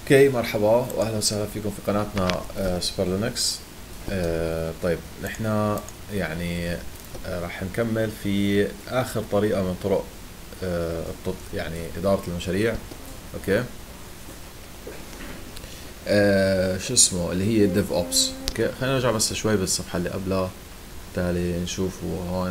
اوكي، مرحبا واهلا وسهلا فيكم في قناتنا سوبر لينكس. طيب نحن يعني راح نكمل في اخر طريقة من طرق يعني ادارة المشاريع. اوكي. شو اسمه اللي هي ديف اوبس. اوكي، خلينا نرجع بس شوي بالصفحة اللي قبلها، بالتالي نشوفه هون.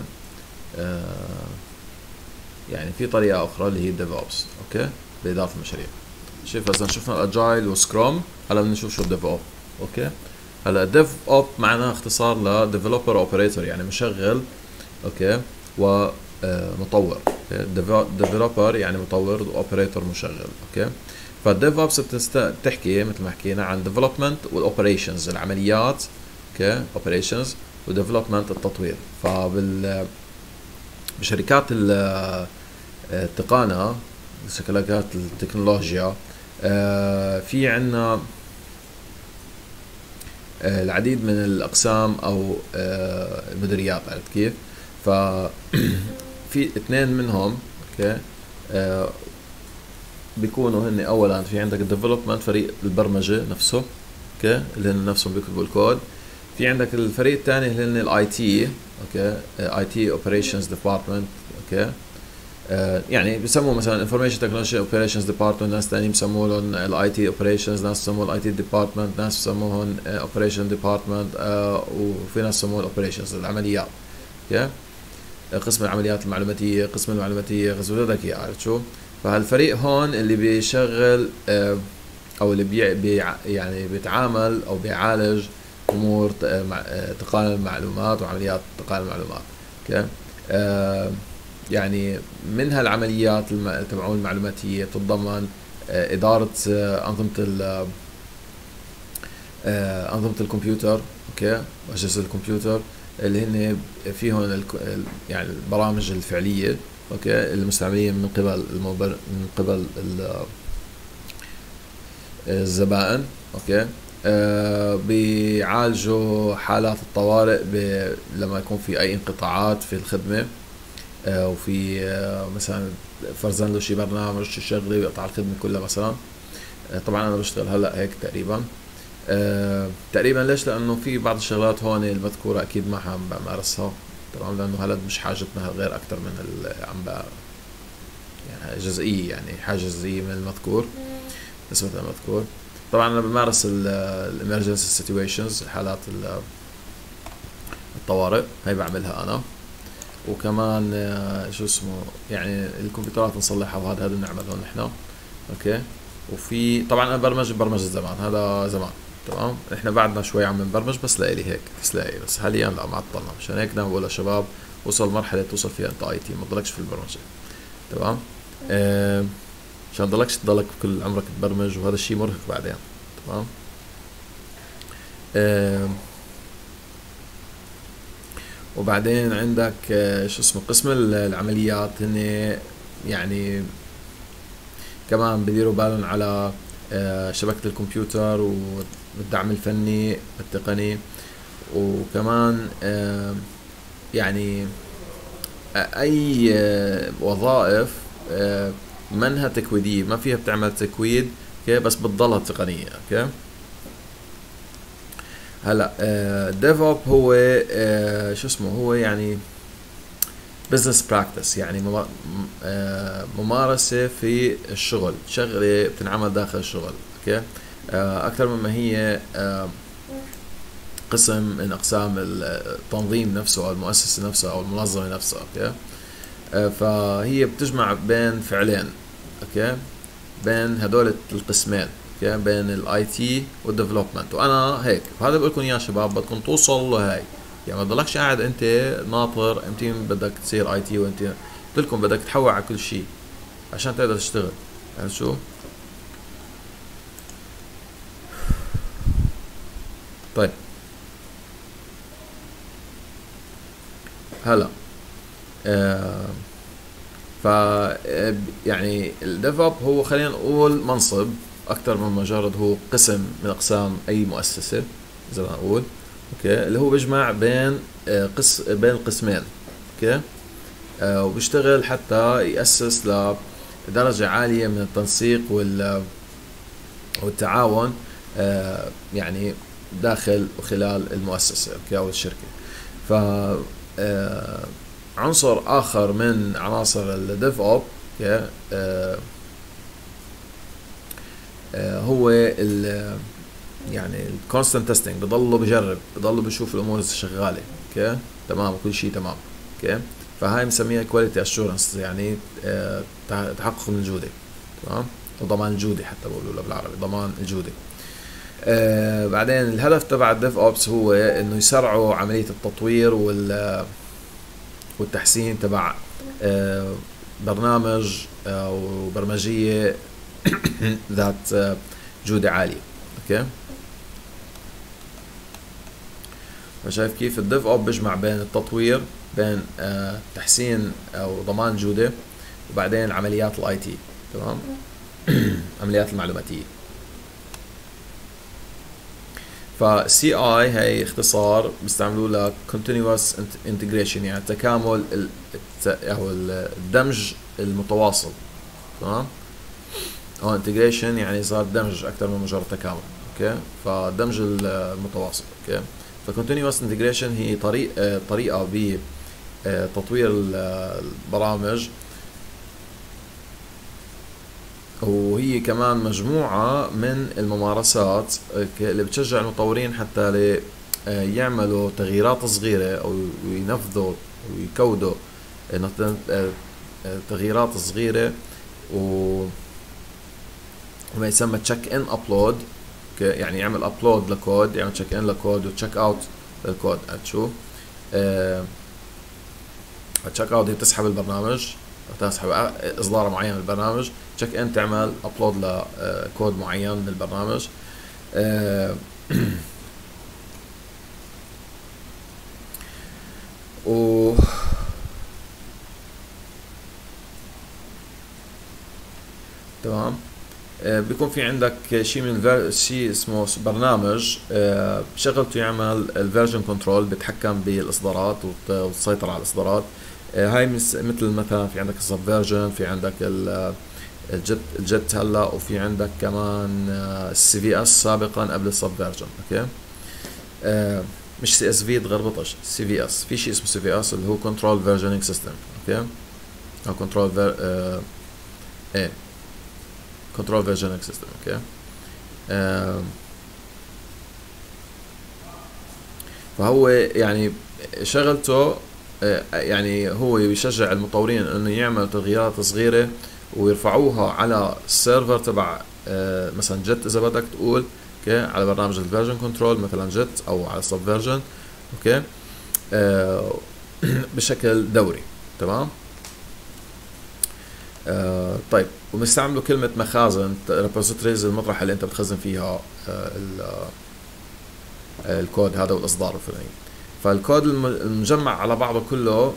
يعني في طريقة اخرى اللي هي ديف اوبس، اوكي، بادارة المشاريع. شوف هسه شفنا الاجايل وسكرام، هلا بدنا نشوف شو الديف اوب. اوكي، هلا ديف اوب معناها اختصار ل ديفلوبر اوبريتور، يعني مشغل. اوكي، و مطور. ديفلوبر يعني مطور، واوبريتور مشغل. اوكي، فالديف اوبس بتحكي مثل ما حكينا عن ديفلوبمنت والاوبريشنز، العمليات. اوكي، اوبريشنز وديفلوبمنت التطوير. بشركات التقانة، شركات التكنولوجيا، في عنا العديد من الأقسام أو المديريات، عرفت كيف؟ ف في اثنين منهم. اوكي، بيكونوا هن أولا في عندك الديفلوبمنت، فريق البرمجة نفسه. اوكي، اللي هن نفسهم بيكتبوا الكود. في عندك الفريق الثاني اللي هن الاي تي. اوكي، اي تي اوبريشنز ديبارتمنت. اوكي، يعني بسموه مثلا Information Technology Operations Department، ناس تانيين بسموه لهم الاي تي Operations، ناس بسموه الاي تي Department، ناس بسموهم Operation Department، وفي ناس بسموه Operations العمليات. اوكي، قسم العمليات المعلوماتية، قسم المعلوماتية، قسم بدك اياه، عرفت شو؟ فهالفريق هون اللي بيشغل او اللي يعني بيتعامل او بيعالج امور تقنية المعلومات وعمليات تقنية المعلومات. اوكي، يعني من هالعمليات تبعون المعلوماتية بتتضمن إدارة أنظمة الكمبيوتر. أوكي، وأجهزة الكمبيوتر اللي هن فيهم يعني البرامج الفعلية. أوكي، المستعملين من قبل الزبائن. أوكي، بيعالجوا حالات الطوارئ لما يكون في أي انقطاعات في الخدمة، وفي مثلا فرزن له شي برنامج شي شغله بيقطع الخدمه كلها مثلا. طبعا انا بشتغل هلا هيك تقريبا. ليش؟ لانه في بعض الشغلات هون المذكوره اكيد ما عم بمارسها. تمام، لانه هلا مش حاجتنا غير اكثر من يعني جزئيه، يعني حاجه جزئيه من المذكور، نسبه المذكور. طبعا انا بمارس الامرجنسي سيتويشنز، حالات الطوارئ، هي بعملها انا. وكمان شو اسمه يعني الكمبيوترات نصلحها، وهذا بنعمله نحن. اوكي، وفي طبعا انا برمجة زمان، هذا زمان. تمام، احنا بعدنا شوي عم نبرمج، بس لإلي هيك تسلاقي، بس حاليا لا، ما عطلنا. مشان هيك دائما بقول للشباب وصل مرحلة توصل فيها انت اي تي، ما تضلكش في البرمجة. تمام، مشان تضلكش كل عمرك تبرمج، وهذا الشيء مرهق بعدين. تمام. وبعدين عندك شو اسمه قسم العمليات، هن يعني كمان بديروا بالهم على شبكة الكمبيوتر والدعم الفني التقني. وكمان يعني اي وظائف منها تكويدية، ما فيها بتعمل تكويد. اوكي، بس بتضلها تقنية. اوكي، هلا ديف اوب هو شو اسمه، هو يعني بزنس براكتس، يعني ممارسة في الشغل، شغلة بتنعمل داخل الشغل. اوكي، اكثر مما هي قسم من اقسام التنظيم نفسه او المؤسسة نفسها او المنظمة نفسها. اوكي، فهي بتجمع بين فعلين. اوكي، بين هدول القسمين. اوكي، بين الاي تي والديفلوبمنت. وانا هيك، وهذا بقول لكم يا شباب، بدكم توصلوا لهي. يعني ما تضلكش قاعد انت ناطر امتى بدك تصير اي تي، وانت قلت لكم بدك تحوي على كل شيء عشان تقدر تشتغل. يعني شو؟ طيب، هلا ف يعني الديف اوب هو خلينا نقول منصب اكثر من مجرد، هو قسم من اقسام اي مؤسسه زي ما نقول. اوكي، اللي هو بيجمع بين بين القسمين. اوكي، وبيشتغل حتى يأسس لدرجة عالية من التنسيق والتعاون يعني داخل وخلال المؤسسة أو الشركة. ف عنصر آخر من عناصر الديف أوب هو يعني الكونستنت تيستينج، بضله بجرب، بضله بشوف الامور شغاله. اوكي تمام، وكل شيء تمام. اوكي فهاي مسميها كواليتي اشورنس، يعني تحقق من الجوده. تمام، وضمان الجوده حتى بقولوا بالعربي، ضمان الجوده. بعدين الهدف تبع الديف اوبس هو انه يسرعوا عمليه التطوير والتحسين تبع برنامج او برمجيه ذات جوده عاليه. اوكي فشايف كيف الديف اوب بيجمع بين التطوير، بين تحسين او ضمان جوده، وبعدين عمليات الاي تي. تمام عمليات المعلوماتيه. فالسي اي هي اختصار بيستعملوه ل continuous integration، يعني تكامل او الدمج المتواصل. تمام، او integration يعني صار دمج اكثر من مجرد تكامل. اوكي فالدمج المتواصل. اوكي فcontinuous integration هي طريقه بتطوير البرامج، وهي كمان مجموعة من الممارسات اللي بتشجع المطورين حتى يعملوا تغييرات صغيرة أو ينفذوا ويكودوا تغييرات صغيرة وما يسمى تشيك ان ابلود. يعني يعمل ابلود لكود، يعمل تشيك ان لكود وتشيك اوت للكود. شو تشيك اوت هي بتسحب البرنامج، تسحب اصدار معين من البرنامج. تشيك ان تعمل ابلود لكود معين من البرنامج. و تمام بيكون في عندك شيء من شيء اسمه برنامج شغلته يعمل الفيرجن كنترول، بيتحكم بالاصدارات وتسيطر على الاصدارات. هاي مثل مثلا في عندك السبفيرجن، في عندك الجت هلا، وفي عندك كمان السي في اس سابقا قبل السبفيرجن. اوكي مش سي اس في تغربطش، سي في اس. في شيء اسمه سي في اس اللي هو كنترول فيرجنينج سيستم. اوكي او كنترول كنترول فيرجنينج سيستم. اوكي فهو يعني شغلته يعني هو بيشجع المطورين انه يعملوا تغييرات صغيره ويرفعوها على السيرفر تبع مثلا جت اذا بدك تقول. اوكي على برنامج الفيرجن كنترول مثلا جت، او على السب فيرجن. اوكي بشكل دوري. تمام طيب، وبنستعملوا كلمه مخازن ريبوزيتوريز، المطرح اللي انت بتخزن فيها الكود هذا والاصدار الفلاني. فالكود المجمع على بعضه كله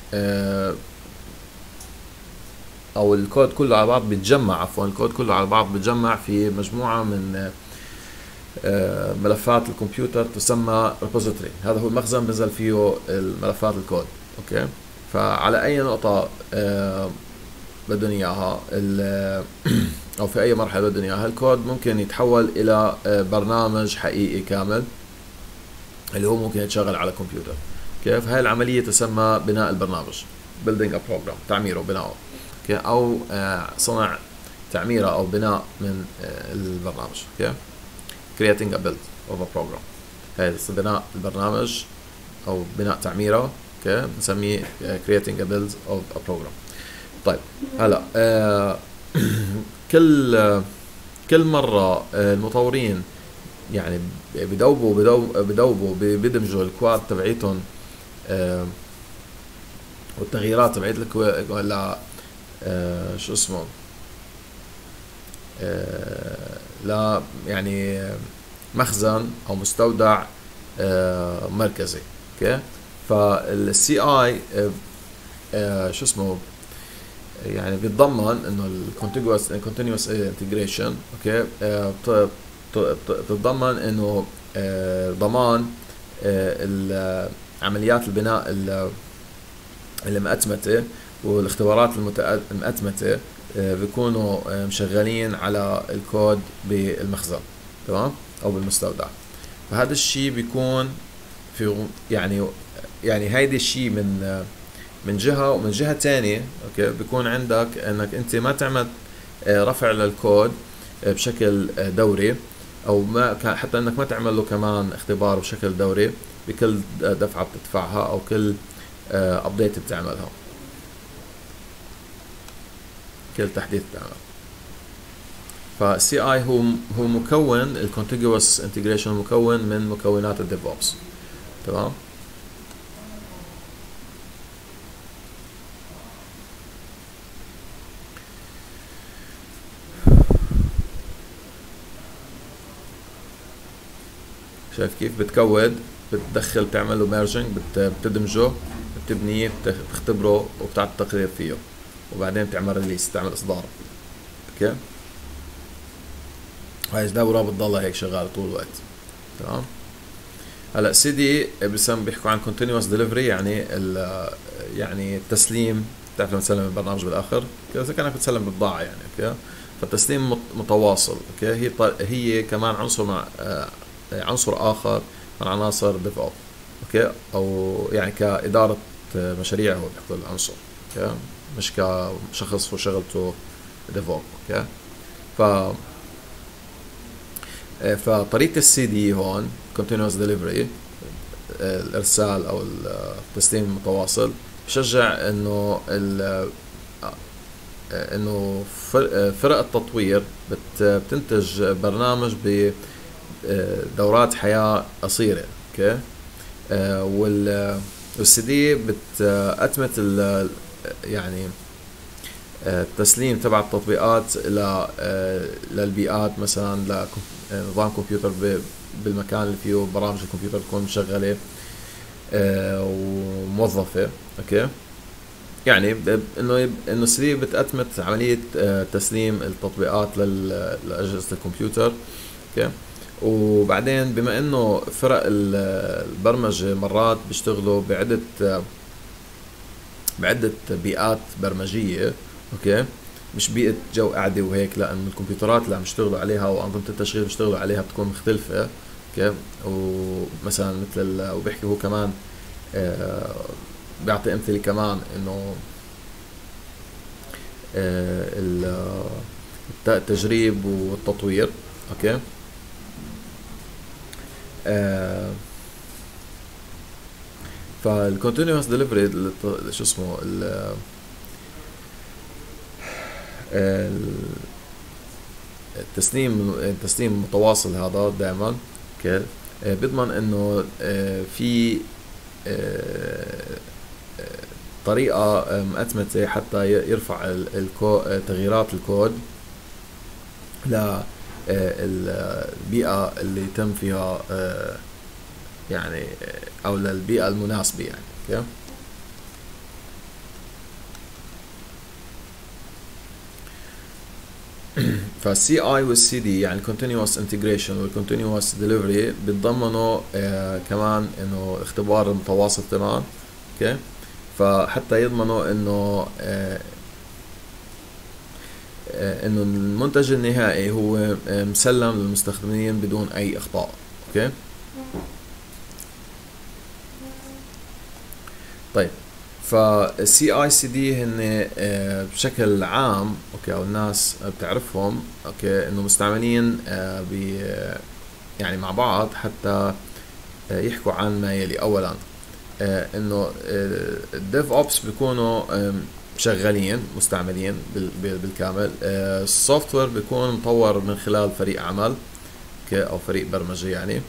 او الكود كله على بعض بيتجمع، عفوا الكود كله على بعض بيتجمع في مجموعة من ملفات الكمبيوتر تسمى ريبوزيتوري. هذا هو المخزن بنزل فيه الملفات الكود. اوكي فعلى اي نقطة بدهم اياها او في اي مرحلة بدهم اياها الكود ممكن يتحول الى برنامج حقيقي كامل اللي هو ممكن يتشغل على كمبيوتر. كيف هاي العملية تسمى بناء البرنامج، building a program، تعميره وبناؤه. او صنع تعميره او بناء من البرنامج. كيف creating a build of a program، هاي بناء البرنامج او بناء تعميره. اوكي بنسميه creating a build of a program. طيب هلا كل مرة المطورين يعني بيدمجوا الكواد تبعيتهم والتغييرات تبعيت ولا شو اسمه لا يعني مخزن او مستودع مركزي. اوكي فالسي اي شو اسمه يعني بيتضمن انه الكونتينوس انتجريشن. اوكي تتضمن انه ضمان عمليات البناء المأتمتة والاختبارات المأتمتة بيكونوا مشغلين على الكود بالمخزن، تمام، او بالمستودع. فهذا الشيء بيكون في يعني هيدي الشيء من جهة، ومن جهة تانية اوكي بيكون عندك انك انت ما تعمل رفع للكود بشكل دوري، او ما حتى انك ما تعمل له كمان اختبار بشكل دوري بكل دفعة بتدفعها او كل ابديت بتعملها، كل تحديث بتعمل. فالسي اي هو مكون الكونتيجوس انتجريشن، مكون من مكونات الديف اوبس، تمام. شايف كيف بتكود، بتدخل، بتعمل له ميرجنج، بتدمجه، بتبنيه، بتختبره، وبتعطي تقرير فيه، وبعدين بتعمل ريليس، بتعمل اصدار. اوكي، هاي الدورة بتضلها هيك شغالة طول الوقت، تمام. هلا سي دي بيحكوا عن continuous delivery، يعني التسليم، بتعرف لما تسلم البرنامج بالاخر اذا كانك بتسلم بضاعة يعني، اوكي. فالتسليم متواصل، اوكي. هي كمان عنصر اخر من عناصر ديف اوب، اوكي، او يعني كإدارة مشاريع هو بيحكوا العنصر، اوكي، مش كشخص وشغلته ديف اوب، اوكي. فطريقة السي دي هون continuous delivery، الارسال او التسليم المتواصل، بشجع انه فرق التطوير بتنتج برنامج بدورات حياة قصيرة، اوكي. والسي دي بتأتمت يعني التسليم تبع التطبيقات للبيئات، مثلا لنظام كمبيوتر بالمكان اللي فيه برامج الكمبيوتر تكون مشغلة وموظفة، اوكي. يعني انه السي بتأتمت عملية تسليم التطبيقات لأجهزة الكمبيوتر، اوكي. وبعدين بما انه فرق البرمجة مرات بيشتغلوا بعدة بيئات برمجية، اوكي، مش بيئة جو قاعدة وهيك، لا، انه الكمبيوترات اللي عم يشتغلوا عليها وأنظمة التشغيل بيشتغلوا عليها بتكون مختلفة، اوكي. ومثلا مثل وبيحكي هو كمان بيعطي امثله كمان انه التجريب والتطوير، اوكي. فالكونتينوس ديليفري شو اسمه التسليم المتواصل هذا دائما، اوكي، بيضمن انه في طريقة مأتمتة حتى يرفع تغييرات الكود للبيئة اللي تم فيها يعني، او للبيئة المناسبة يعني، اوكي. فالسي اي والسي دي يعني continuous integration والcontinuous delivery بتضمنوا كمان انه اختبار متواصل تمام، اوكي. فحتى يضمنوا انه انه المنتج النهائي هو مسلم للمستخدمين بدون اي اخطاء، اوكي. طيب، فالسي اي سي دي هن بشكل عام، اوكي، او الناس بتعرفهم، اوكي، انه مستعملين يعني مع بعض حتى يحكوا عن ما يلي. اولا انه الديف اوبس بيكونوا شغالين مستعملين بالكامل، السوفت وير بيكون مطور من خلال فريق عمل، اوكي، او فريق برمجي يعني.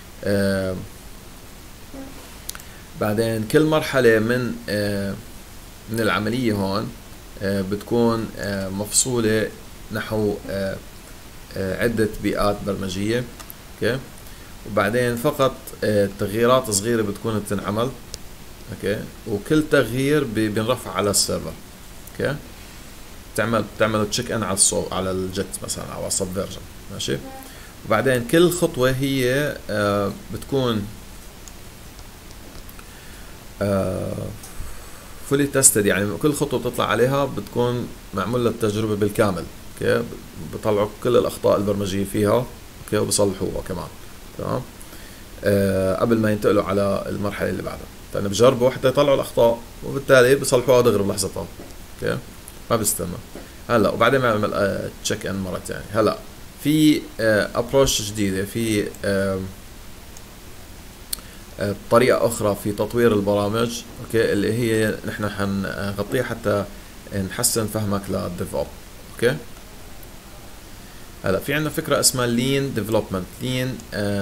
بعدين كل مرحلة من العملية هون بتكون مفصولة نحو عدة بيئات برمجية، اوكي. وبعدين فقط تغييرات صغيرة بتكون بتنعمل، اوكي، وكل تغيير بينرفع على السيرفر، اوكي. بتعمل تشيك ان على الجت مثلا او على السبفيرجن، ماشي. وبعدين كل خطوة هي بتكون فولي تيستد، يعني كل خطوه بتطلع عليها بتكون معمول لها التجربه بالكامل. اوكي، بيطلعوا كل الاخطاء البرمجيه فيها، اوكي، وبصلحوها كمان. تمام. قبل ما ينتقلوا على المرحله اللي بعدها، لانه بجربوا حتى يطلعوا الاخطاء وبالتالي بصلحوها دغري بلحظتها. اوكي، ما بيستنى. هلا وبعدين بنعمل تشيك ان مره ثانيه. هلا في ابروش جديده، في طريقه اخرى في تطوير البرامج، اوكي، اللي هي نحن حنغطيها حتى نحسن فهمك للديفوب. اوكي. هلا في عندنا فكره اسمها لين ديفلوبمنت. لين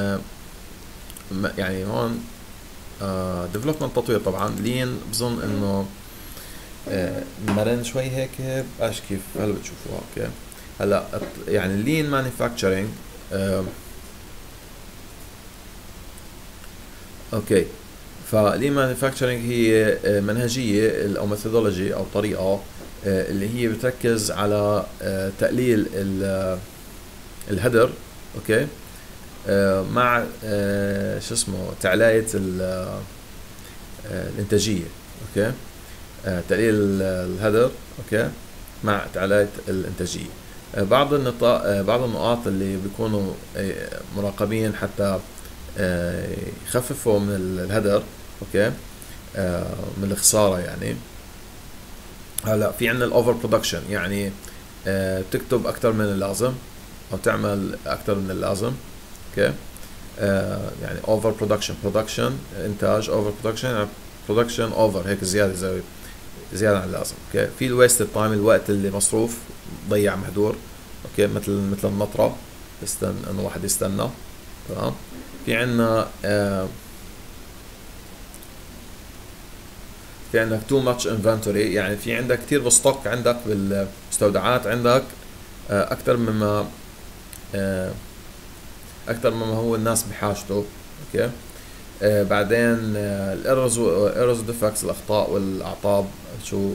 يعني هون ديفلوبمنت تطوير طبعا. لين بظن انه مرن شوي هيك، باش كيف هلا بتشوفوها. اوكي. هلا يعني لين مانيفاكتشرينج. اوكي، فلين مانيفاكتشرينج هي منهجيه او ميثودولوجي او طريقه اللي هي بتركز على تقليل الهدر. اوكي. مع شو اسمه تعلاية الانتاجية. اوكي. تقليل الهدر. اوكي، مع تعلاية الانتاجية. بعض النقاط اللي بيكونوا مراقبين حتى يخففوا من الهدر. اوكي. من الخسارة يعني. هلا في عندنا الاوفر برودكشن، يعني تكتب اكثر من اللازم او تعمل اكثر من اللازم. اوكي. يعني اوفر برودكشن انتاج، اوفر برودكشن اوفر هيك زياده عن اللازم. اوكي. في الويست تايم، الوقت اللي مصروف ضيع مهدور. اوكي، مثل النطره، انه واحد يستنى. تمام. في عندنا في عندك تو ماتش انفنتوري، يعني في عندك كثير بالستوك عندك بالمستودعات عندك اكثر مما هو الناس بحاجته. اوكي. بعدين الايرورز ديفكتس، الاخطاء والاعطاب. شو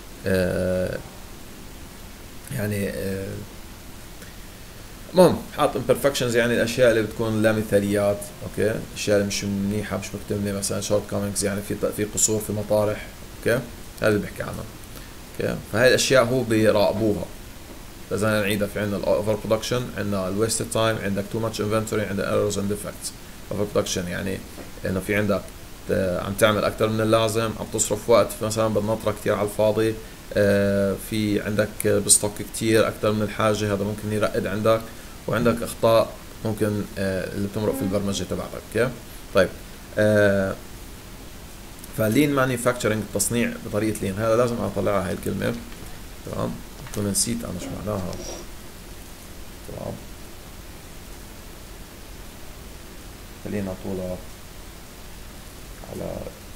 يعني المهم حاط imperfections، يعني الاشياء اللي بتكون لا مثاليات. اوكي، الاشياء اللي مش منيحه، مش مكتمله، مثلا شورت كومينجز، يعني في قصور في مطارح. اوكي، هذا اللي بحكي عنه. اوكي، فهي الاشياء هو بيراقبوها. فاذا نعيدها، في عندنا الاوفر برودكشن، عندنا الويست تايم، عندك تو ماتش انفنتوري، عندنا ايرورز اند ديفكتس. اوفر برودكشن يعني انه في عندك عم تعمل اكثر من اللازم، عم تصرف وقت مثلا بالنطره كثير على الفاضي. في عندك بستوك كثير اكثر من الحاجه، هذا ممكن يرقد عندك، وعندك اخطاء ممكن اللي بتمرق في البرمجه تبعتك. اوكي. طيب فلين مانيفاكتشرنج، التصنيع بطريقه لين، هذا لازم اطلعها هاي الكلمه. تمام. كنت نسيت انا شو معناها. تمام. خلينا طولها على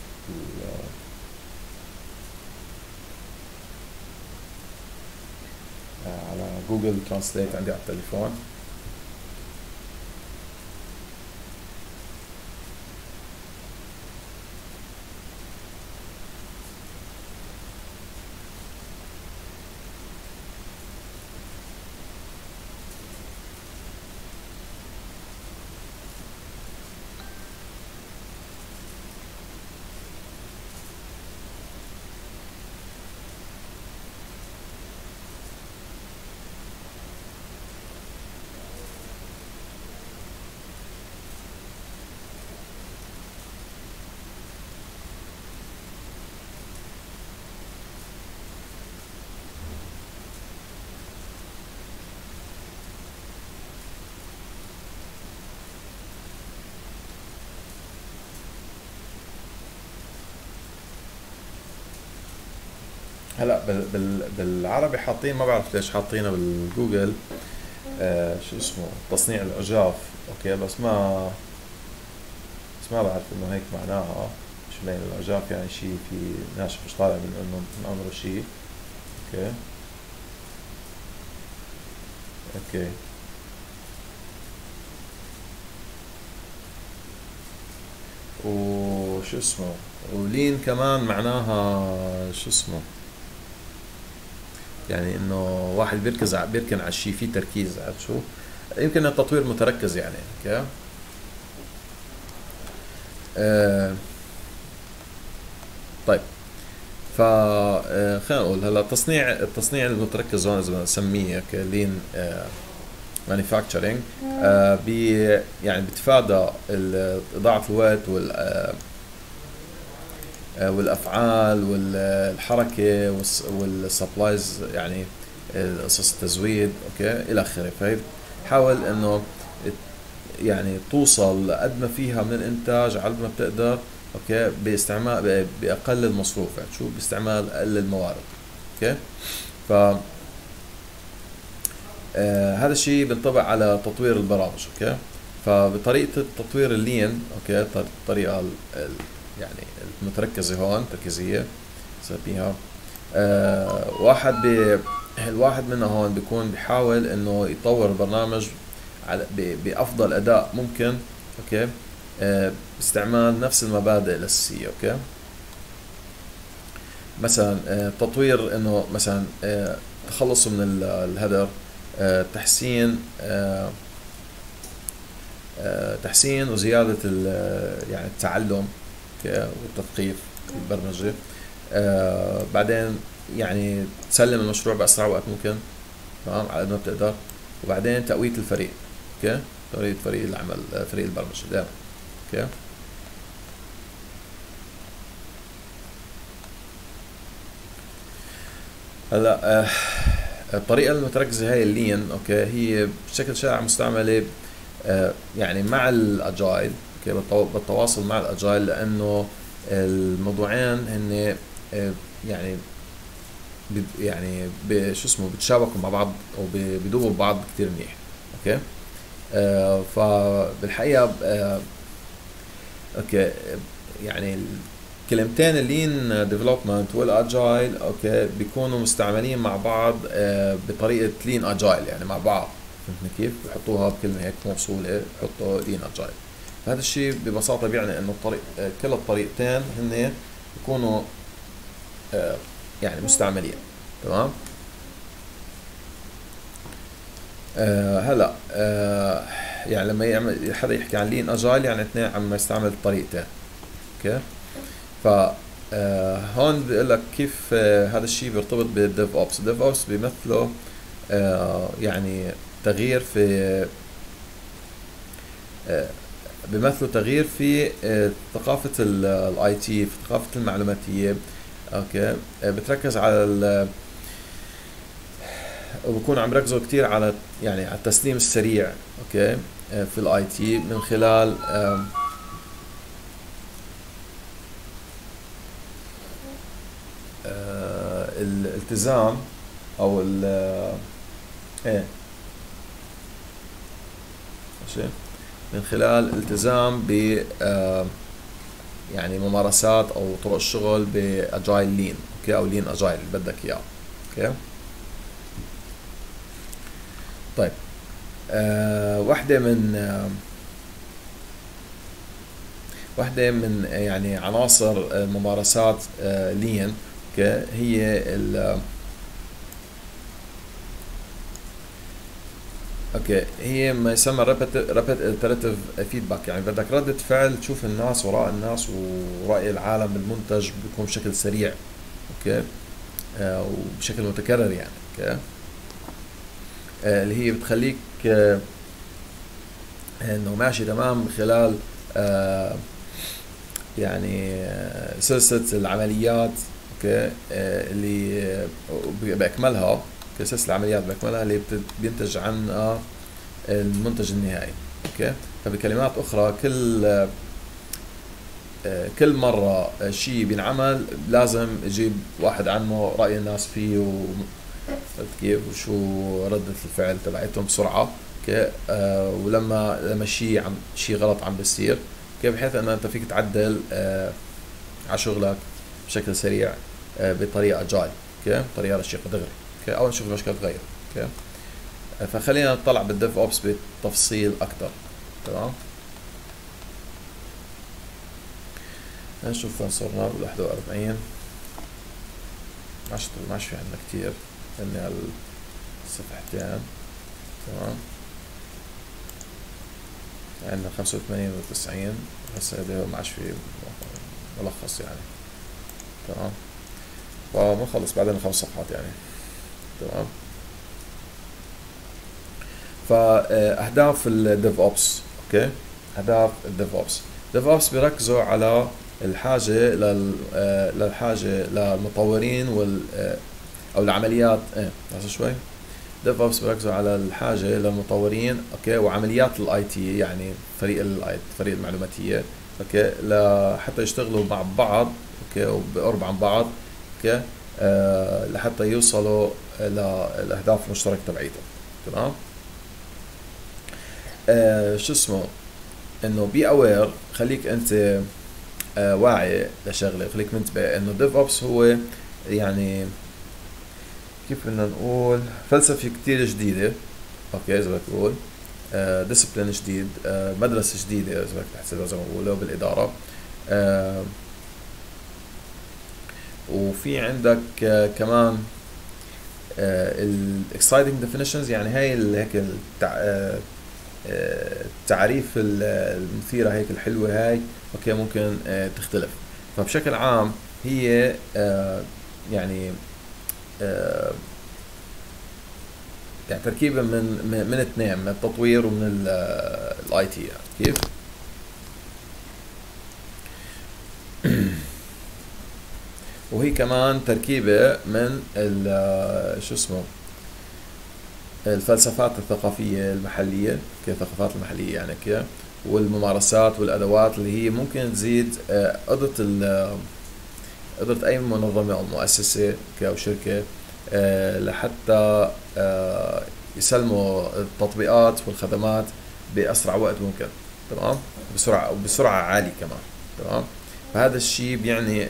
على جوجل ترانسليت عندي على التليفون. هلا بالعربي حاطين، ما بعرف ليش حاطينها بالجوجل شو اسمه تصنيع العجاف. اوكي، بس ما بعرف انه هيك معناها. مش مبين العجاف يعني شيء في ناشف، مش طالع من امره شيء. اوكي. اوكي. وشو اسمه، ولين كمان معناها شو اسمه، يعني انه واحد بيركن على الشيء، في تركيز. عرفت شو؟ يمكن التطوير متركز يعني. اوكي. طيب ف خلينا نقول هلا التصنيع المتركز هون اذا بدنا نسميه كلين مانيفاكتشرينج بي يعني بتفادى اضاعه الوقت والافعال والحركه والسبلايز، يعني قصص التزويد اوكي الى اخره. فهي بتحاول انه يعني توصل قد ما فيها من الانتاج على قد ما بتقدر اوكي باستعمال باقل المصروف، يعني شو باستعمال اقل الموارد اوكي. ف هذا الشيء بينطبق على تطوير البرامج اوكي. فبطريقه تطوير اللين اوكي الطريقه يعني المتركزه هون تركيزيه نسميها الواحد منا هون بيكون بيحاول انه يطور البرنامج على بافضل اداء ممكن اوكي باستعمال نفس المبادئ الاساسيه اوكي. مثلا تطوير انه مثلا تخلصوا من الهدر، تحسين وزياده يعني التعلم والتثقيف البرمجه. بعدين يعني تسلم المشروع باسرع وقت ممكن تمام على قد ما بتقدر. وبعدين تقويه الفريق اوكي، تقويه فريق العمل فريق البرمجه دائما اوكي. هلا الطريقه المتركزه هاي اللين اوكي هي بشكل شائع مستعمله يعني مع الاجايل اوكي بالتواصل مع الاجايل، لانه الموضوعين هن يعني شو اسمه بتشابكوا مع بعض او بيدوبوا ببعض كتير منيح اوكي. فبالحقيقه اوكي يعني كلمتين اللين ديفلوبمنت والاجايل اوكي بيكونوا مستعملين مع بعض بطريقه لين اجايل يعني مع بعض، فهمتني كيف؟ بحطوها بكلمه هيك موصوله بحطوا لين اجايل. هذا الشيء ببساطه بيعني انه كل الطريقتين هن بيكونوا يعني مستعملين تمام. هلا يعني لما حدا يحكي عن لين اجايل يعني اثنين عم يستعمل الطريقتين اوكي. ف هون بيقول لك كيف هذا الشيء بيرتبط بالديف اوبس. الديف اوبس بيمثله يعني تغيير في ثقافة الاي تي، في ثقافة المعلوماتية اوكي. بتركز على وبكون عم ركزوا كتير على يعني على التسليم السريع اوكي في الاي تي من خلال الالتزام او ايه ماشي، من خلال الالتزام ب يعني ممارسات او طرق الشغل باجايل لين اوكي او لين اجايل اللي بدك اياه اوكي. طيب واحدة من يعني عناصر ممارسات لين اوكي هي هي ما يسمى رابيد iterative feedback. يعني بدك ردة فعل تشوف الناس وراء الناس ورأي العالم بالمنتج بيكون بشكل سريع اوكي وبشكل متكرر يعني اوكي. اللي هي بتخليك انه ماشي تمام من خلال يعني سلسلة العمليات اوكي اللي باكملها سلسلة العمليات باكملها اللي بينتج عنها المنتج النهائي اوكي. فبكلمات اخرى كل مرة شيء بينعمل لازم يجيب واحد عنه رأي الناس فيه كيف وشو ردة الفعل تبعتهم بسرعة اوكي. ولما شيء غلط عم بيصير اوكي بحيث انه انت فيك تعدل على شغلك بشكل سريع بطريقة اجايل اوكي، طريقة رشيقة دغري اوكي. اول نشوف المشكلة تغير اوكي. فخلينا نطلع بالديف اوبس بتفصيل اكثر تمام. نشوف وين صرنا بال 41. ماشي في عندنا كتير اني على الصفحتين تمام. عندنا 85 و 90 هسه هذا ماشي في ملخص يعني تمام. فبنخلص بعدين 5 صفحات يعني. تمام. فاهداف الديف اوبس. اوكي، اهداف الديف اوبس. ديف اوبس بيركزوا على الحاجه للحاجه للمطورين او العمليات. لحظه شوي. ديف اوبس بيركزوا على الحاجه للمطورين، اوكي، وعمليات الاي تي، يعني فريق المعلوماتيه، اوكي، لحتى يشتغلوا مع بعض، اوكي، وبقرب عن بعض، اوكي، لحتى يوصلوا للاهداف المشتركه تبعيتهم. تمام. شو اسمه، انه بي اوير، خليك انت واعي لشغله، خليك منتبه انه ديف اوبس هو يعني كيف بدنا نقول فلسفه كتير جديده، اوكي، اذا بدك تقول ديسبلين جديد، مدرسه جديده اذا بدك تحسبها زي ما بقولوا بالاداره. وفي عندك كمان الاكسايتنج ديفينيشنز، يعني هاي هيك التعريف المثيرة هيك الحلوة هاي، اوكي، ممكن تختلف. فبشكل عام هي يعني يعني تركيبة من اثنين، من التطوير ومن الاي تي، يعني كيف؟ وهي كمان تركيبة من شو اسمه الفلسفات الثقافية المحلية، كثقافات المحلية يعني كده، والممارسات والأدوات اللي هي ممكن تزيد قدرة أي منظمة أو مؤسسة أو شركة لحتى يسلموا التطبيقات والخدمات بأسرع وقت ممكن. تمام. وبسرعة عالية كمان. تمام. فهذا الشيء بيعني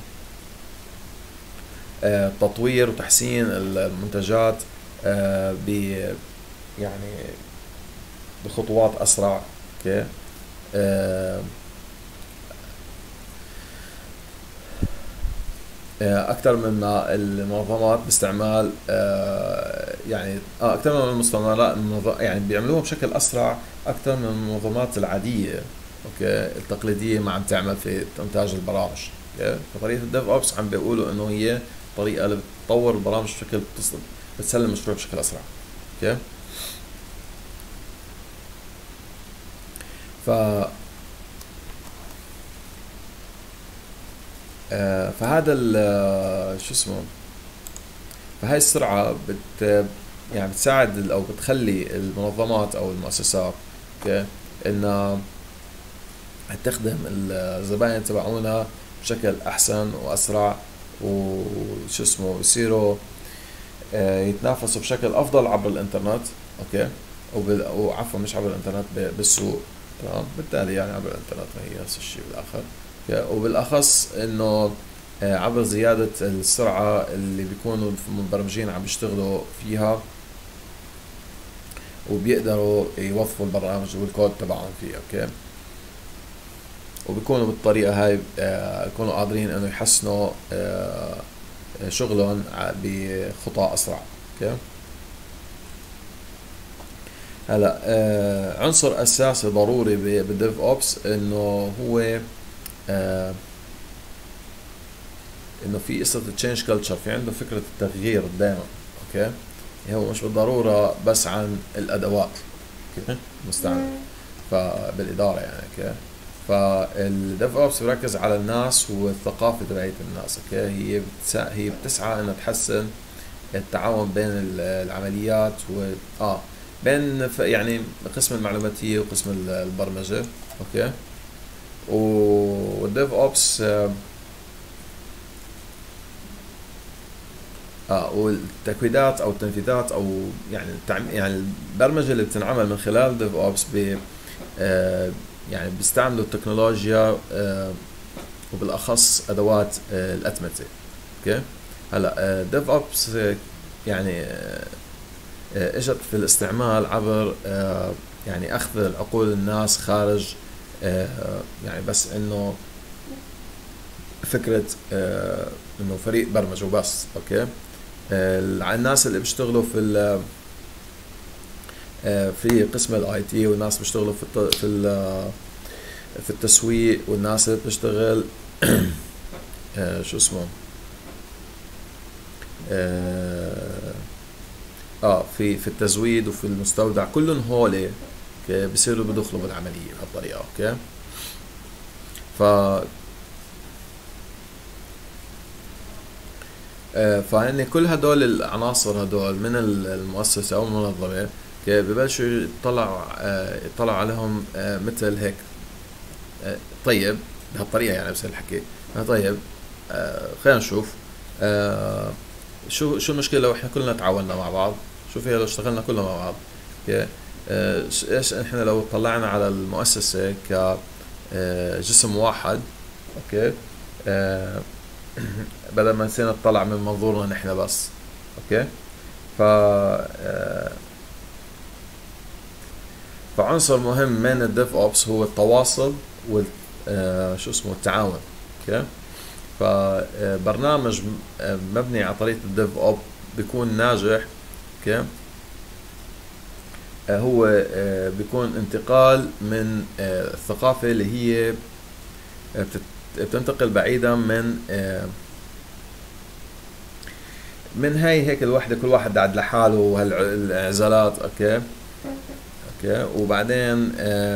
تطوير وتحسين المنتجات يعني بخطوات اسرع. اوكي. اكثر مما المنظمات باستعمال يعني اكثر من المستعمرات يعني بيعملوها بشكل اسرع اكثر من المنظمات العاديه، اوكي، التقليديه ما عم تعمل في انتاج البرامج. اوكي. فطريقه الديف اوبس عم بيقولوا انه هي طريقه اللي بتطور البرامج بشكل بتسلم المشروع بشكل اسرع. اوكي. ف فهذا شو اسمه، فهاي السرعة يعني بتساعد او بتخلي المنظمات او المؤسسات، اوكي، انها تخدم الزباين تبعونا بشكل احسن واسرع، وشو اسمه يصيروا يتنافسوا بشكل افضل عبر الانترنت. اوكي. وعفوا مش عبر الانترنت، بالسوق. تمام. بالتالي يعني عبر الانترنت ما هي نفس الشيء بالاخر. اوكي. وبالاخص انه عبر زيادة السرعة اللي بيكونوا المبرمجين عم بيشتغلوا فيها، وبيقدروا يوظفوا البرامج والكود تبعهم فيها. اوكي. وبيكونوا بالطريقة هاي يكونوا قادرين انه يحسنوا شغلهم بخطى اسرع. اوكي. هلا عنصر اساسي ضروري بالديف اوبس انه هو انه في قصة تشينج كلتشر، في عنده فكرة التغيير دائما. اوكي. هو مش بالضرورة بس عن الادوات، اوكي، مستعمل فبالادارة يعني. اوكي. فالديف اوبس بيركز على الناس والثقافة تبعية الناس. اوكي. هي بتسعى انها تحسن التعاون بين العمليات بين يعني قسم المعلوماتية وقسم البرمجة. اوكي. والديف اوبس والتكويدات او التنفيذات او يعني البرمجة اللي بتنعمل من خلال ديف اوبس يعني بيستعملوا التكنولوجيا وبالاخص ادوات الاتمتة. اوكي. هلا ديف اوبس يعني اجت في الاستعمال عبر يعني اخذ عقول الناس خارج يعني بس انه فكرة انه فريق برمجة وبس. اوكي. الناس اللي بيشتغلوا في قسم الاي تي، والناس بيشتغلوا في التسويق، والناس اللي بتشتغل شو اسمه في التزويد وفي المستودع، كلهم هول اوكي بصيروا بدخلوا بالعمليه بهالطريقه. اوكي ف فهن كل هدول العناصر هدول من المؤسسه او المنظمه ببلشوا يطلعوا عليهم مثل هيك. طيب بهالطريقه يعني بصير الحكي. طيب خلينا نشوف شو المشكله لو احنا كلنا تعاوننا مع بعض. شو فيها لو اشتغلنا كلنا مع بعض؟ اوكي ايش احنا لو طلعنا على المؤسسه كجسم واحد؟ اوكي بدل ما نصير نطلع من منظورنا نحن بس. اوكي ف فعنصر مهم من الديف اوبس هو التواصل وال شو اسمه التعاون. اوكي فبرنامج مبني على طريقه الديف اوب بيكون ناجح. اوكي هو بيكون انتقال من الثقافه اللي هي بتنتقل بعيدا من هاي هيك الوحده، كل واحد قاعد لحاله وهالانعزالات. اوكي وبعدين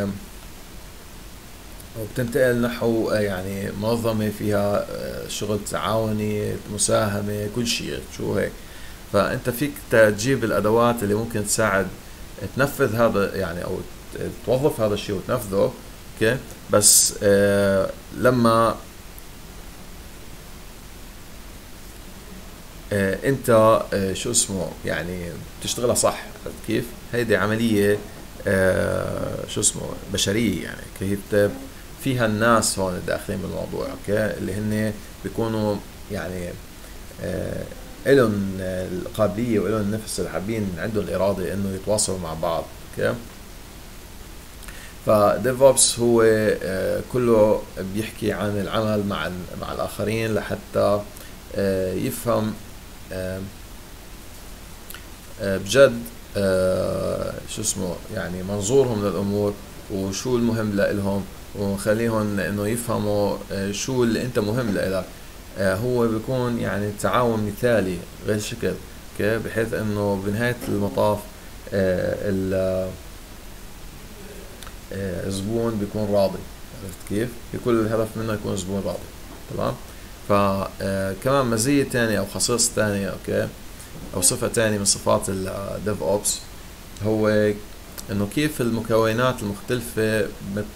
وبتنتقل نحو يعني منظمه فيها شغل تعاوني، مساهمه، كل شيء شو هيك. فانت فيك تجيب الادوات اللي ممكن تساعد تنفذ هذا يعني، او توظف هذا الشيء وتنفذه. اوكي بس لما انت شو اسمه يعني تشتغلها صح. كيف هيدي عمليه شو اسمه بشريه يعني، كيف فيها الناس هون داخلين بالموضوع. اوكي اللي هن بيكونوا يعني لهم القابليه ولهم النفس اللي حابين عندهم الاراده انه يتواصلوا مع بعض. اوكي فديفوبس هو كله بيحكي عن العمل مع الاخرين لحتى يفهم بجد شو اسمه يعني منظورهم للامور وشو المهم لهم، ونخليهم انه يفهموا شو اللي انت مهم لإلك. هو بيكون يعني تعاون مثالي غير شكل. اوكي بحيث انه بنهاية المطاف الزبون بيكون راضي. عرفت كيف؟ بكل الهدف منه يكون الزبون راضي. تمام. فكمان مزية تانية او خصيصة تانية اوكي او صفة تانية من صفات الديف اوبس هو انه كيف المكونات المختلفة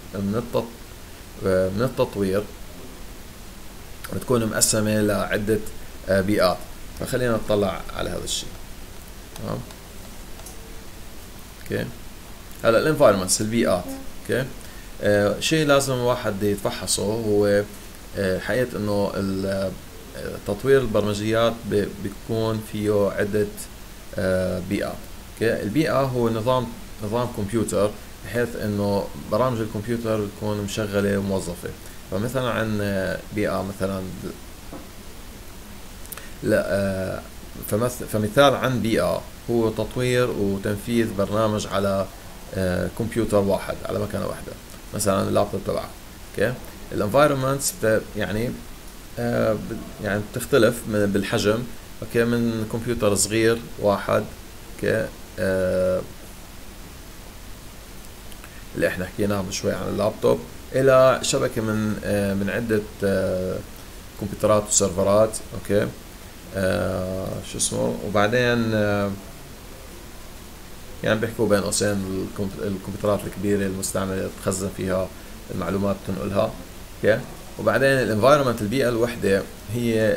من التطوير بتكون مقسمة لعدة بيئات. فخلينا نطلع على هذا الشيء. تمام. اوكي هلا الانفايرمنتس البيئات. اوكي شيء لازم الواحد يتفحصه هو حقيقة انه تطوير البرمجيات بيكون فيه عدة بيئات. اوكي البيئة هو نظام كمبيوتر، بحيث انه برامج الكمبيوتر تكون مشغلة وموظفة. فمثلا عن بيئة مثلا لا فمثال عن بيئة هو تطوير وتنفيذ برنامج على كمبيوتر واحد على مكنة واحدة، مثلا اللابتوب تبعك. اوكي الانفايرمنتس يعني يعني بتختلف بالحجم. اوكي من كمبيوتر صغير واحد اوكي اللي احنا حكيناه من شوي عن اللابتوب، الى شبكة من عدة كمبيوترات وسيرفرات. اوكي شو اسمه وبعدين يعني بيحكوا بين قوسين الكمبيوترات الكبيرة المستعملة تخزن فيها المعلومات تنقلها. اوكي وبعدين الانفايرمنت البيئة الوحدة هي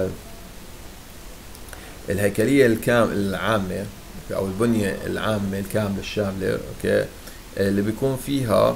الهيكلية العامة او البنية العامة الكاملة الشاملة. اوكي اللي بيكون فيها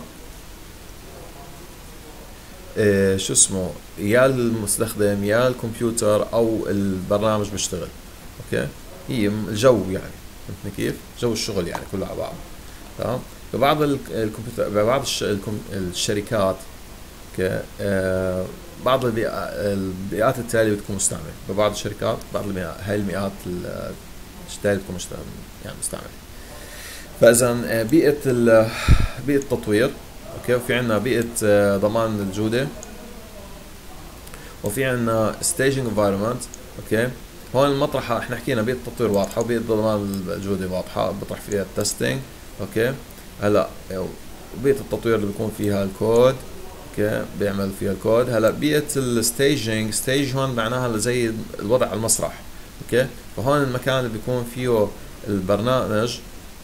شو اسمه يا المستخدم يا الكمبيوتر او البرنامج بيشتغل. اوكي هي الجو يعني، فهمتني كيف؟ جو الشغل يعني كله على بعض. تمام. ببعض الكمبيوتر ببعض الشركات اوكي بعض البيئات التالية بتكون مستعملة. ببعض الشركات بعض هاي المئات التالية بتكون مستعملة. فاذا بيئة التطوير اوكي، وفي عندنا بيئة ضمان الجودة، وفي عندنا staging environment اوكي هون المطرح احنا حكينا بيئة التطوير واضحة وبيئة ضمان الجودة واضحة بطرح فيها التستنج. اوكي هلا بيئة التطوير اللي بيكون فيها الكود، اوكي بيعمل فيها الكود. هلا بيئة الستيجنج، ستيج هون معناها زي الوضع على المسرح. اوكي فهون المكان اللي بيكون فيه البرنامج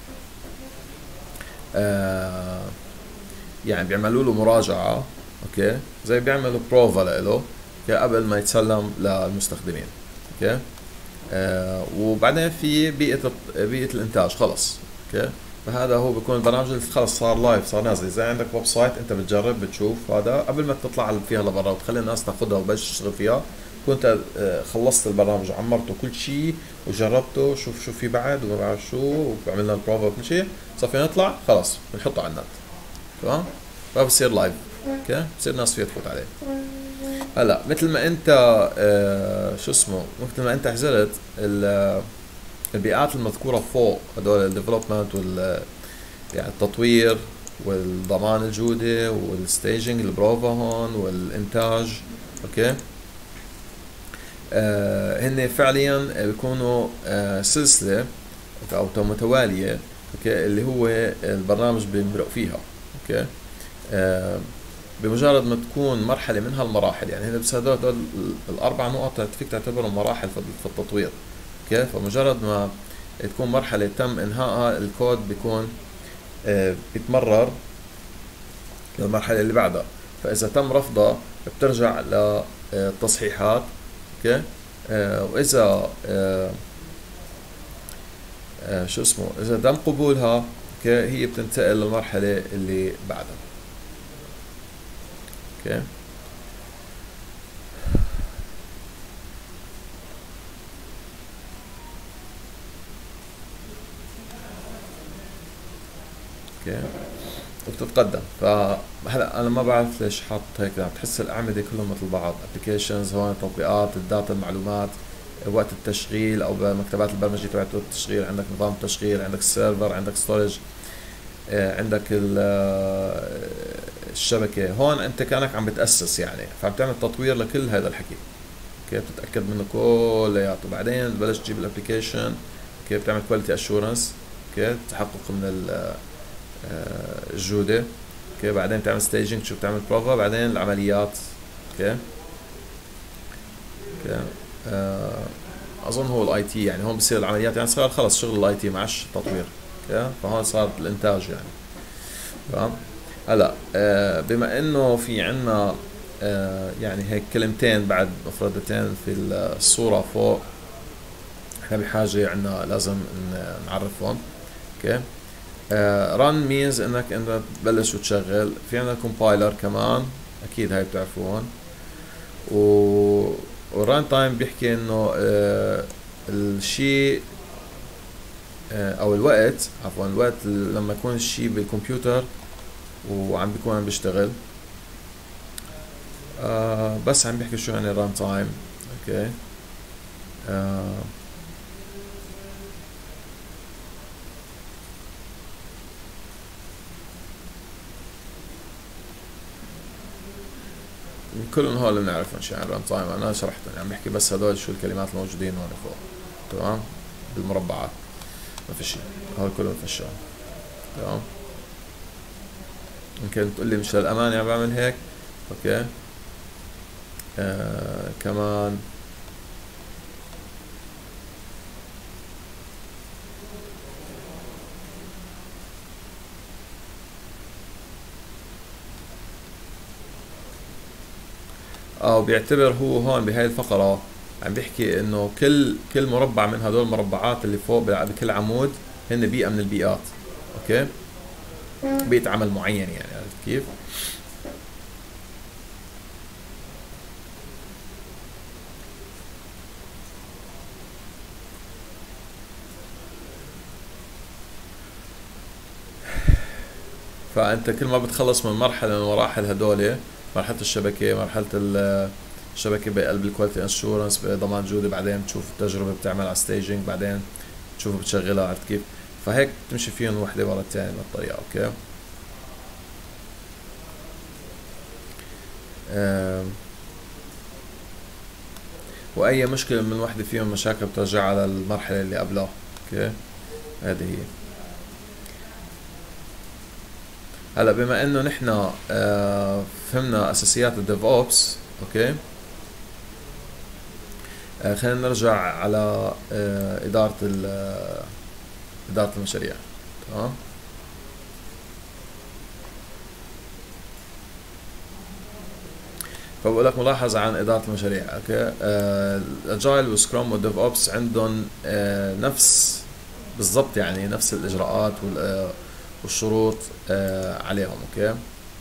يعني بيعملوا له مراجعة، اوكي زي بيعملوا بروفا له، اوكي قبل ما يتسلم للمستخدمين. اوكي وبعدين في بيئة الانتاج خلص. اوكي فهذا هو بيكون البرنامج اللي خلص صار لايف، صار نازل. زي عندك ويب سايت انت بتجرب بتشوف هذا قبل ما تطلع فيها لبرا وتخلي الناس تاخذها وتبلش تشتغل فيها، كنت خلصت البرنامج وعمرته كل شيء وجربته، شوف في بعد وما بعرف شو، وعملنا البروفا وكل شيء، صار فينا نطلع خلص بنحطه على النت. تمام فبصير لايف. اوكي بصير الناس فيها تفوت عليه. هلا مثل ما انت شو اسمه، مثل ما انت حزرت البيئات المذكوره فوق هدول الديفلوبمنت يعني التطوير والضمان الجوده والستيجنج البروفا هون والانتاج. اوكي هن فعليا بيكونوا سلسله او متواليه. اوكي اللي هو البرنامج بيمرق فيها. اوكي بمجرد ما تكون مرحله من هالمراحل، يعني هنا بس هدول الاربع نقط فيك تعتبرهم مراحل في التطوير. اوكي فمجرد ما تكون مرحله تم انهائها الكود بيكون بيتمرر للمرحله اللي بعدها. فاذا تم رفضها بترجع للتصحيحات. اوكي واذا شو اسمه، اذا تم قبولها اوكي هي بتنتقل للمرحله اللي بعدها. اوكي اوكي وبتتقدم. فهلا انا ما بعرف ليش حاط هيك، بتحس الاعمده كلهم مثل بعض. ابلكيشنز هون، تطبيقات، الداتا، المعلومات، وقت التشغيل او مكتبات البرمجه تبعت التشغيل، عندك نظام التشغيل، عندك السيرفر، عندك ستورج، عندك الشبكه. هون انت كانك عم بتاسس يعني، فعم تعمل تطوير لكل هذا الحكي. اوكي بتتاكد منه كلياته، وبعدين ببلش تجيب الابلكيشن. اوكي بتعمل كواليتي اشورنس، اوكي تحقق من الجوده. اوكي بعدين بتعمل ستيجنج، شو بتعمل بروفا، بعدين العمليات. اوكي اوكي اظن هو الاي تي يعني هون بصير العمليات، يعني صار خلص شغل الاي تي ما عادش تطوير. اوكي فهون صار الانتاج يعني. تمام هلا بما انه في عنا يعني هيك كلمتين بعد مفردتين في الصورة فوق، احنا بحاجة عنا لازم نعرفهم. اوكي run means انك انت تبلش وتشغل. في عنا compiler كمان اكيد هاي بتعرفوهم. وران تايم بيحكي انه الشيء او الوقت، عفوا الوقت لما يكون الشيء بالكمبيوتر وعم بيكون عم بيشتغل. بس عم بيحكي شو يعني ران تايم. اوكي كلهم هول اللي بنعرفهم شو يعني ران تايم، انا شرحتهم. عم بحكي بس هدول شو الكلمات الموجودين هون فوق. تمام بالمربعات ما في شيء، هول كلهم فشان. تمام يمكن تقول لي مش للامان يعني بعمل هيك. اوكي كمان بيعتبر هو هون بهاي الفقرة عم بيحكي انه كل مربع من هدول المربعات اللي فوق بكل عمود هن بيئة من البيئات. اوكي بيئة عمل معين يعني، عرفت كيف؟ فانت كل ما بتخلص من مرحلة من مراحل هدول، مرحلة الشبكة، مرحلة الشبكة بقلب الكواليتي انشورنس بضمان جودة، بعدين تشوف التجربة بتعمل على ستيجنج، بعدين تشوف بتشغلها. عرفت كيف؟ فهيك تمشي فيهم وحدة ورا الثانية من الطريقة. اوكي واي مشكله من وحده فيهم مشاكل بترجع على المرحله اللي قبلها. اوكي، هذه هي. هلا بما انه نحن فهمنا اساسيات الديف اوبس، اوكي، خلينا نرجع على اداره المشاريع. تمام. فبقول لك ملاحظة عن إدارة المشاريع. اوكي، الاجايل والسكرام والديف اوبس عندهم نفس بالضبط، يعني نفس الاجراءات والشروط عليهم. اوكي،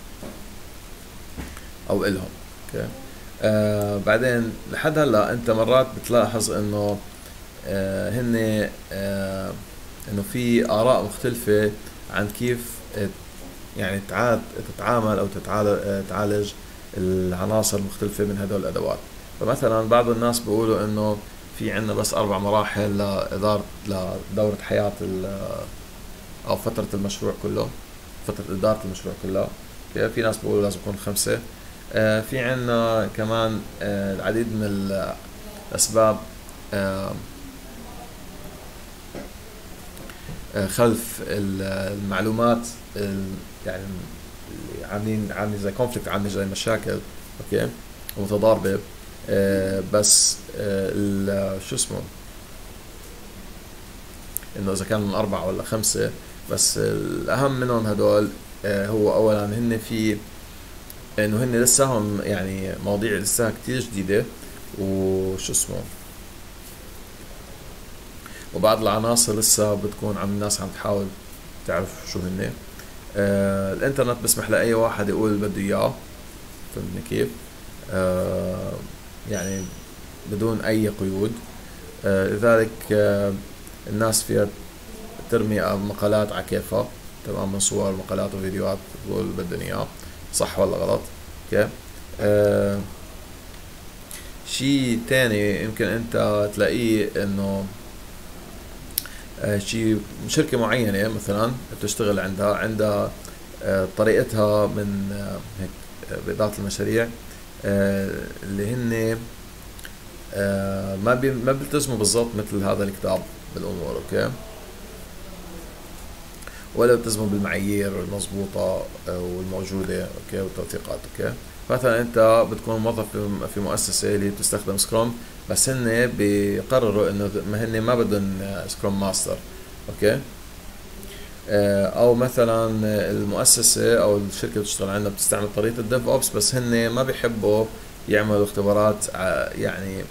او الهم. اوكي، بعدين لحد هلا انت مرات بتلاحظ انه هن انه في اراء مختلفة عن كيف يعني تتعامل او تعالج العناصر المختلفة من هدول الادوات. فمثلا بعض الناس بيقولوا انه في عندنا بس 4 مراحل لدورة حياة او فترة المشروع كله، فترة ادارة المشروع كلها. في ناس بيقولوا لازم يكون 5. في عندنا كمان العديد من الاسباب خلف المعلومات يعني عاملين زي كونفليكت، عاملين زي مشاكل. اوكي، ومتضاربة. بس شو اسمه، انه اذا كان من 4 ولا 5. بس الاهم منهم هدول هو اولا هن في انه هن لساهم يعني مواضيع لساها كتير جديدة، وشو اسمه، وبعض العناصر لسه بتكون الناس عم تحاول تعرف شو هن. الانترنت بسمح لأي واحد يقول اللي بده اياه، فهمتني كيف؟ يعني بدون اي قيود. لذلك الناس فيها ترمي مقالات على كيفها، تمام، من صور مقالات وفيديوهات تقول بدهم اياه، صح ولا غلط. اوكي. شيء تاني يمكن انت تلاقيه انه شيء شركة معينة مثلا بتشتغل عندها طريقتها من هيك بإدارة المشاريع اللي هن ما بيلتزموا بالضبط مثل هذا الكتاب بالأمور. اوكي، ولا بيلتزموا بالمعايير المضبوطة والموجودة. اوكي، والتوثيقات. اوكي، مثلا انت بتكون موظف في مؤسسة اللي بتستخدم سكروم، بس هن بيقرروا انه هن ما بدهم سكروم ماستر. اوكي، او مثلا المؤسسة او الشركة اللي بتشتغل عندها بتستعمل طريقة الديف اوبس، بس هن ما بيحبوا يعملوا اختبارات يعني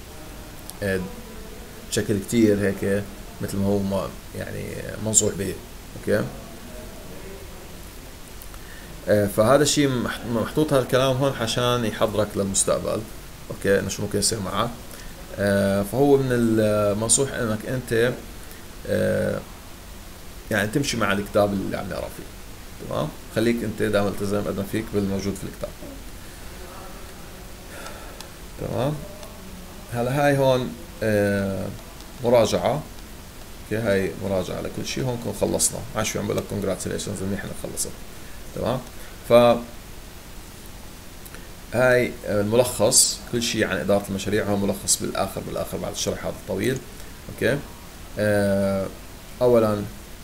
بشكل كتير هيك مثل ما هو يعني منصوح به. اوكي، فهذا الشيء محطوط هذا الكلام هون عشان يحضرك للمستقبل. اوكي، انه شو ممكن يصير معك. فهو من المنصوح انك انت يعني تمشي مع الكتاب اللي عم نقرا فيه. تمام، خليك انت دائما التزم قد ما فيك بالموجود في الكتاب. تمام. هلا هاي هون مراجعة. اوكي، هاي مراجعة لكل شيء. هون نكون خلصنا، ما شو عم بقول لك كونجراتيليشنز ان احنا خلصنا. تمام. ف هاي الملخص كل شيء عن إدارة المشاريع. هون ملخص بالآخر بعد الشرح هذا الطويل. اوكي، اولا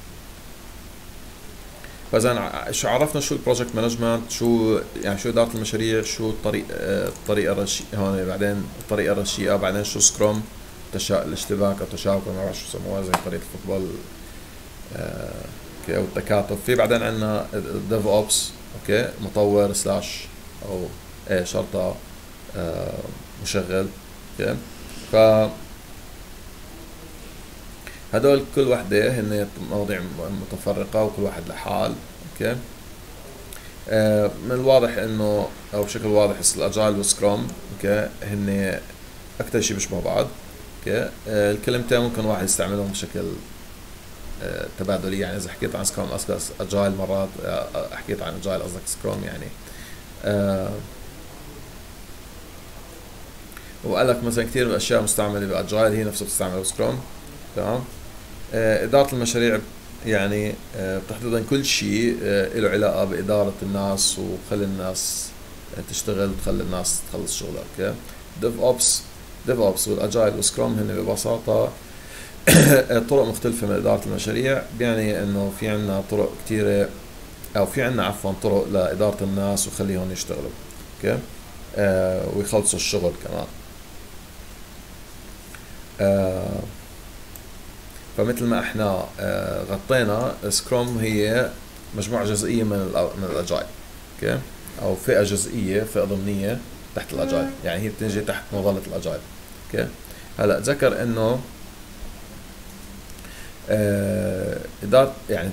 فإذا شو عرفنا شو البروجكت مانجمنت، شو يعني شو إدارة المشاريع، شو الطريقة الرشيقة هون، بعدين الطريقة الرشيقة، بعدين شو سكروم، الاشتباك أو التشابك، ما بعرف شو يسموها، زي طريقة الفوتبول. اوكي، او التكاتف. في بعدين عندنا الديف اوبس. اوكي، مطور سلاش او شرطة مشغل. اوكي، ف هدول كل وحدة هن مواضيع متفرقة وكل واحد لحال. اوكي، من الواضح انه او بشكل واضح الاجايل والسكرام اوكي هن اكثر شيء بيشبهوا بعض. اوكي، الكلمتين ممكن واحد يستعملهم بشكل تبادلي. يعني اذا حكيت عن سكرام قصدك اجايل، مرات حكيت عن اجايل قصدك سكرام يعني. وقال لك مثلا كثير من الاشياء مستعمله باجايل هي نفسها بتستعمل بسكرام. تمام. إدارة المشاريع يعني تحديدا كل شيء له علاقة بإدارة الناس وخلي الناس تشتغل وتخلي الناس تخلص شغلها. اوكي، ديف اوبس ديف اوبس والاجايل والسكرام هن ببساطه طرق مختلفه من اداره المشاريع. يعني انه في عنا طرق كثيره، او في عنا عفوا طرق لاداره الناس وخليهم يشتغلوا، اوكي، ويخلصوا الشغل كمان. فمثل ما احنا غطينا، سكروم هي مجموعة جزئية من الاجايل، اوكي، او فئة جزئية، فئة ضمنية تحت الاجايل، يعني هي بتنجي تحت مظلة الاجايل، اوكي. هلا ذكر انه ادارة يعني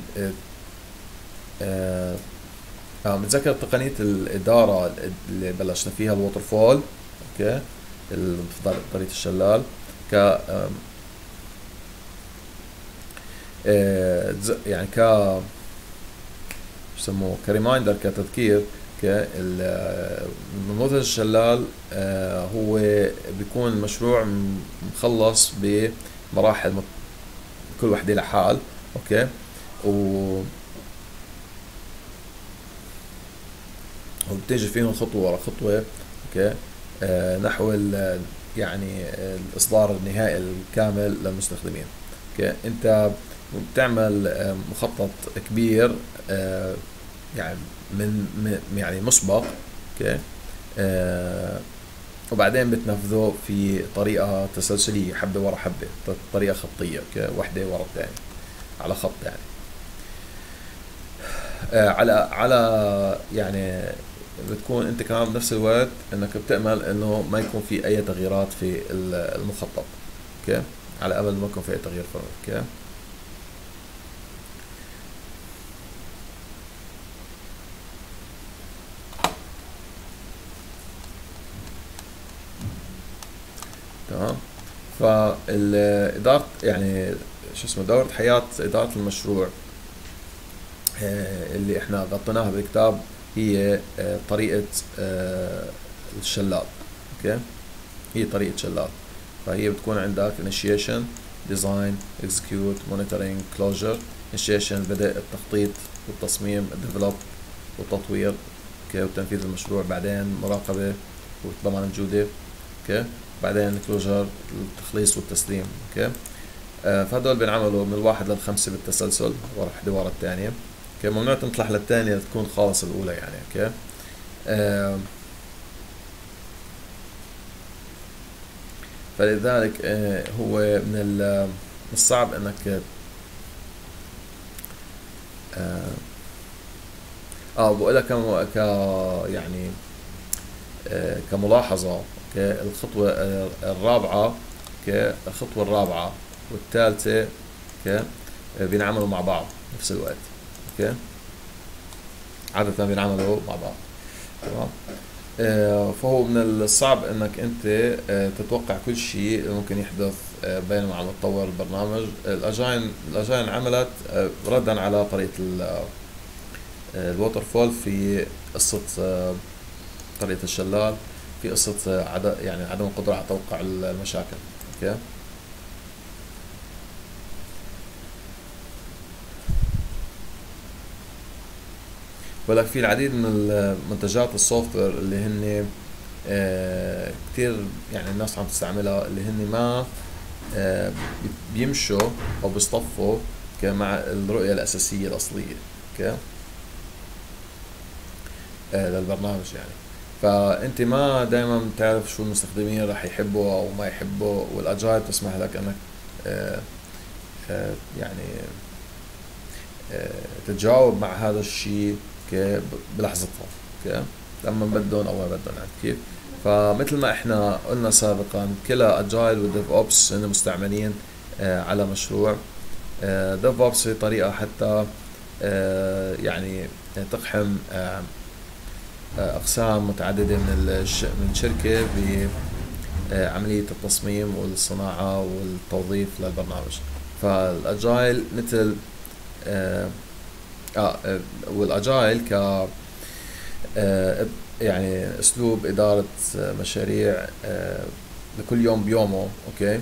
بتذكر تقنية الإدارة اللي بلشنا فيها الووتر فول، اوكي، طريقة الشلال، ك يعني بسموه كريمايندر، كتذكير، نموذج الشلال هو بيكون المشروع مخلص بمراحل كل وحدة لحال، اوكي، وبتيجي فيهم خطوة ورا خطوة، اوكي، نحو يعني الإصدار النهائي الكامل للمستخدمين. اوكي، انت بتعمل مخطط كبير يعني يعني مسبق، اوكي، وبعدين بتنفذه في طريقة تسلسلية، حبة ورا حبة، طريقة خطية، اوكي، وحدة ورا الثانية على خط يعني. على يعني بتكون انت كمان بنفس الوقت انك بتأمل انه ما يكون في اي تغييرات في المخطط، اوكي، على امل ما يكون في اي تغيير فيه، اوكي. تمام. فالإدارة يعني شو اسمه دورة حياة إدارة المشروع اللي احنا غطيناها بالكتاب هي طريقة الشلال، اوكي، هي طريقة شلال. فهي بتكون عندك initiation, design, execute, monitoring, closure. initiation البدء، التخطيط والتصميم، develop والتطوير، اوكي، وتنفيذ المشروع، بعدين مراقبة وضمان الجودة، اوكي، بعدين closure التخليص والتسليم، اوكي. فهدول بينعملوا من 1 ل5 بالتسلسل، واحدة ورا الثانية، اوكي. ممنوع تنطلح للثانية تكون خالص الأولى يعني، اوكي. فلذلك هو من الصعب انك بقول لك يعني كملاحظة، اوكي، الخطوة الرابعة، اوكي، الخطوة الرابعة والثالثة، اوكي، بينعملوا مع بعض نفس الوقت، اوكي، عادة بينعملوا مع بعض، تمام. فهو من الصعب انك انت تتوقع كل شيء ممكن يحدث بينما عم تطور البرنامج. الاجاين عملت ردا على طريقة الووتر فول في قصة طريقة الشلال، في قصة يعني عدم القدرة على توقع المشاكل، اوكي. ولك في العديد من منتجات السوفت وير اللي هن كتير يعني الناس عم تستعملها، اللي هن ما بيمشوا او بيصطفوا مع الرؤية الأساسية الأصلية، اوكي، للبرنامج يعني. فانت ما دائما بتعرف شو المستخدمين راح يحبوا او ما يحبوا، والاجايل تسمح لك انك يعني تتجاوب مع هذا الشيء بلحظتها، اوكي، لما بدهم او ما بدهم، يعني كيف. فمثل ما احنا قلنا سابقا، كلا اجايل وديف اوبس هن مستعملين على مشروع. ديف اوبس هي طريقة حتى يعني تقحم اقسام متعددة من شركة بعملية التصميم والصناعة والتوظيف للبرنامج. فالاجايل مثل والاجايل يعني اسلوب ادارة مشاريع لكل يوم بيومه، اوكي.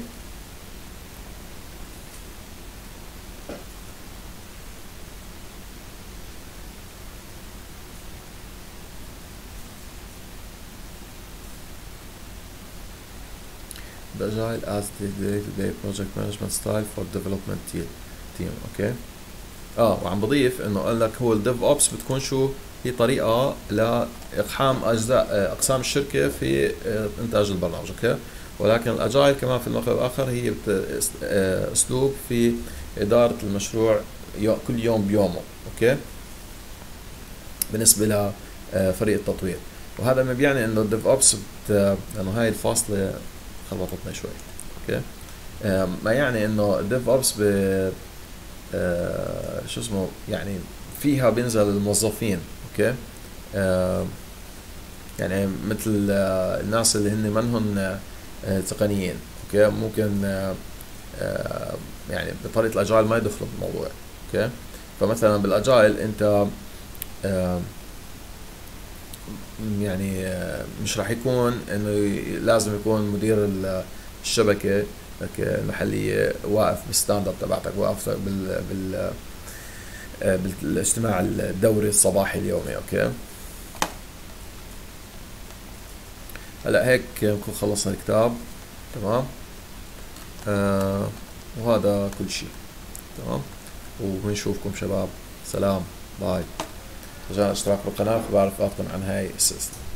the agile as the day-to-day project management style for development team. اوكي. وعم بضيف انه قال لك هو الديف اوبس بتكون شو هي طريقة لإقحام أقسام الشركة في إنتاج البرنامج. أوكي. ولكن الأجايل كمان في المقام الآخر هي أسلوب في إدارة المشروع كل يوم بيومه. أوكي. بالنسبة لفريق التطوير، وهذا ما بيعني إنه الديف أوبس لأنه هاي الفاصلة خلطتنا شوي. أوكي. ما يعني إنه الديف أوبس شو اسمه يعني فيها بينزل الموظفين. اوكي. يعني مثل الناس اللي هن منهن تقنيين. اوكي. ممكن يعني بطريقة الاجايل ما يدخلوا بالموضوع. اوكي. فمثلا بالاجايل انت يعني مش راح يكون انه لازم يكون مدير الشبكة المحلية واقف بالستاندرد تبعتك، واقف بالاجتماع الدوري الصباحي اليومي. اوكي. هلا هيك نكون خلصنا الكتاب. تمام. وهذا كل شيء. تمام. ونشوفكم شباب. سلام. باي. رجاء الاشتراك بالقناة بعرف عن هاي السلسلة.